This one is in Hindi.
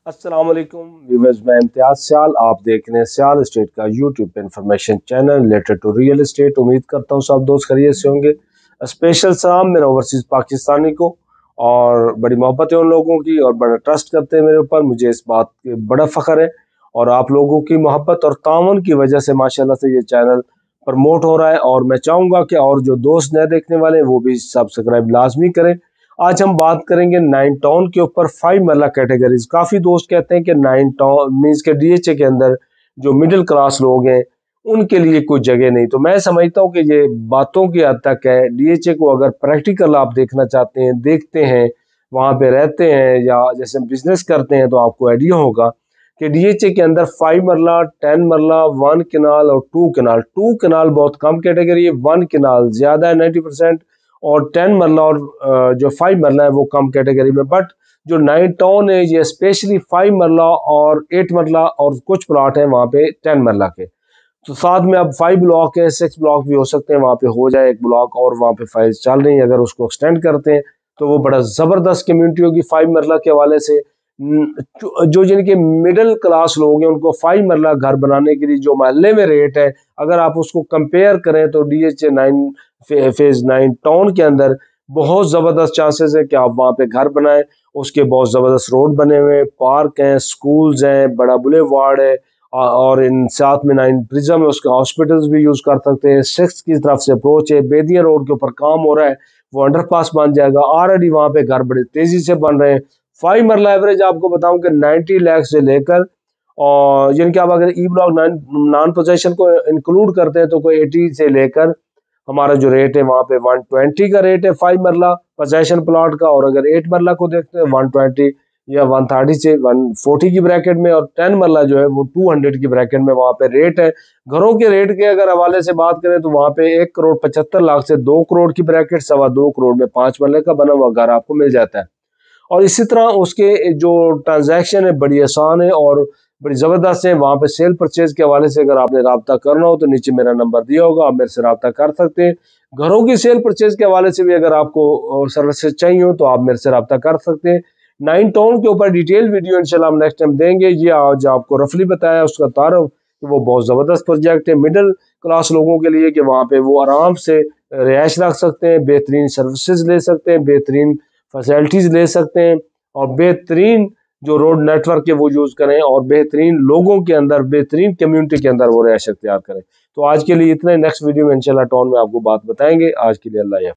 अस्सलाम वालेकुम व्यूअर्स, मैं इम्तियाज सियाल। आप देख रहे हैं सियाल स्टेट का यूट्यूब पे information channel related to real estate. उम्मीद करता हूँ सब दोस्त खैरियत से होंगे। स्पेशल सलाम मेरा ओवरसीज पाकिस्तानी को, और बड़ी मोहब्बत है उन लोगों की और बड़ा ट्रस्ट करते हैं मेरे ऊपर। मुझे इस बात की बड़ा फ़ख्र है और आप लोगों की मोहब्बत और ताउन की वजह से माशाल्लाह से ये चैनल प्रमोट हो रहा है। और मैं चाहूँगा कि और जो दोस्त नए देखने वाले हैं वो भी सब्सक्राइब लाजमी करें। आज हम बात करेंगे 9 टाउन के ऊपर 5 मरला कैटेगरीज। काफ़ी दोस्त कहते हैं कि 9 टाउन मीन्स के डीएचए के अंदर जो मिडिल क्लास लोग हैं उनके लिए कोई जगह नहीं। तो मैं समझता हूँ कि ये बातों की हद तक है। डीएचए को अगर प्रैक्टिकल आप देखना चाहते हैं, देखते हैं, वहाँ पे रहते हैं या जैसे बिजनेस करते हैं, तो आपको आइडिया होगा कि डीएचए के अंदर 5 मरला, 10 मरला, 1 कनाल और 2 कनाल। 2 कनाल बहुत कम कैटेगरी है, 1 कनाल ज़्यादा है 90%, और 10 मरला और जो 5 मरला है वो कम कैटेगरी में। बट जो 9 टाउन है ये स्पेशली 5 मरला और 8 मरला और कुछ प्लॉट है वहाँ पे 10 मरला के। तो साथ में अब 5 ब्लॉक है, 6 ब्लॉक भी हो सकते हैं, वहाँ पे हो जाए एक ब्लॉक और वहाँ पे फाइल्स चल रही हैं। अगर उसको एक्सटेंड करते हैं तो वो बड़ा ज़बरदस्त कम्युनिटी होगी 5 मरला के हवाले से। जो जिनके मिडिल क्लास लोग हैं उनको 5 मरला घर बनाने के लिए जो महल्ले में रेट है, अगर आप उसको कंपेयर करें तो डीएचए 9 फेज 9 टाउन के अंदर बहुत ज़बरदस्त चांसेस है कि आप वहाँ पे घर बनाएं। उसके बहुत ज़बरदस्त रोड बने हुए हैं, पार्क हैं, स्कूल्स हैं, बड़ा बुले वार्ड है, और इन साथ में 9 प्रिज्म है, उसके हॉस्पिटल्स भी यूज़ कर सकते हैं। 6 की तरफ से अप्रोच है, बेदिया रोड के ऊपर काम हो रहा है, वो अंडरपास बन जाएगा। ऑलरेडी वहाँ पे घर बड़े तेज़ी से बन रहे हैं। 5 मरला एवरेज आपको बताऊं कि 90 लाख से लेकर, और जिनके आप अगर ई ब्लॉक नॉन पोजेशन को इंक्लूड करते हैं तो कोई 80 से लेकर हमारा जो रेट है वहाँ पे 120 का रेट है 5 मरला पोजेशन प्लॉट का। और अगर 8 मरला को देखते हैं 120 या 130 से 140 की ब्रैकेट में, और 10 मरला जो है वो 200 की ब्रैकेट में वहाँ पे रेट है। घरों के रेट के अगर हवाले से बात करें तो वहाँ पे 1,75,00,000 से 2 करोड़ की ब्रैकेट, 2.25 करोड़ में 5 मरले का बना हुआ घर आपको मिल जाता है। और इसी तरह उसके जो ट्रांजैक्शन है बड़ी आसान है और बड़ी ज़बरदस्त है। वहाँ पे सेल परचेज के हवाले से अगर आपने रब्ता करना हो तो नीचे मेरा नंबर दिया होगा, आप मेरे से रब्ता कर सकते हैं। घरों की सेल परचेज के हवाले से भी अगर आपको सर्विसेज चाहिए हो तो आप मेरे से रब्ता कर सकते हैं। 9 टाउन के ऊपर डिटेल वीडियो इंशाल्लाह हम नेक्स्ट टाइम देंगे। ये आज आपको रफली बताया उसका तारुफ कि वो बहुत ज़बरदस्त प्रोजेक्ट है मिडिल क्लास लोगों के लिए, कि वहाँ पे वो आराम से रिहाइश रख सकते हैं, बेहतरीन सर्विसेज ले सकते हैं, बेहतरीन फैसिलिटीज़ ले सकते हैं, और बेहतरीन जो रोड नेटवर्क है वो यूज़ करें, और बेहतरीन लोगों के अंदर, बेहतरीन कम्युनिटी के अंदर वो रिहाइश अख्तियार करें। तो आज के लिए इतना ही, नेक्स्ट वीडियो में इंशाल्लाह टाउन में आपको बात बताएंगे। आज के लिए अल्लाह।